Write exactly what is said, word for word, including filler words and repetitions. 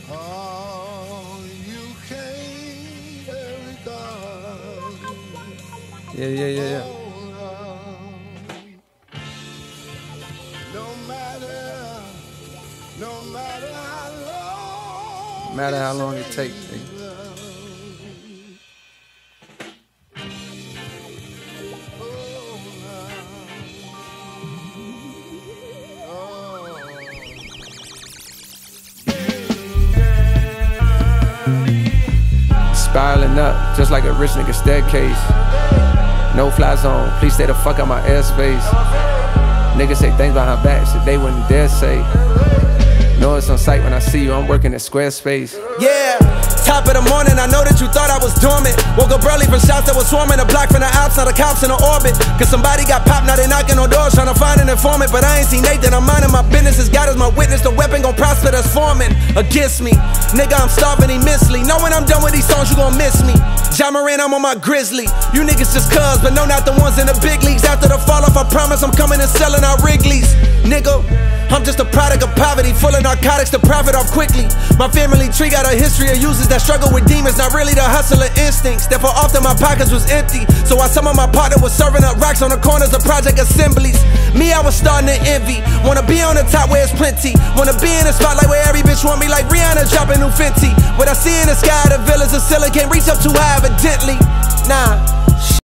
Oh, you can't regard. Yeah, yeah, yeah, yeah. No matter, no matter how long, No matter how long it takes. Nigga. Spiraling up, just like a rich nigga staircase. No fly zone, please stay the fuck out my airspace. Niggas say things behind back, shit they wouldn't dare say. Know it's on sight when I see you, I'm working at Squarespace. Yeah, top of the morning, I know that you thought I was dormant. Woke up early from shots that was swarming. A block from the Alps, now the cops in the orbit. Cause somebody got popped, now they knocking on doors trying to find an informant. But I ain't seen Nathan, I'm minding my business. As God is my witness, the weapon gon' prosper that's forming against me. Nigga, I'm starving immensely. Know when I'm done with these songs, you gon' miss me. Ja Morant, I'm on my grizzly. You niggas just cuz, but no, not the ones in the big leagues. After the fall off, I promise I'm coming and selling out Wrigley's. Nigga, I'm just a product of poverty, full of narcotics to profit off quickly. My family tree got a history of users that struggle with demons, not really the hustler instincts. Therefore often my pockets was empty, so while some of my partner was serving up racks on the corners of project assemblies, me, I was starting to envy. Wanna be on the top where it's plenty, wanna be in the spotlight where every bitch want me, like Rihanna dropping new Fenty. What I see in the sky, the villas of Scylla can't reach up too high evidently. Nah,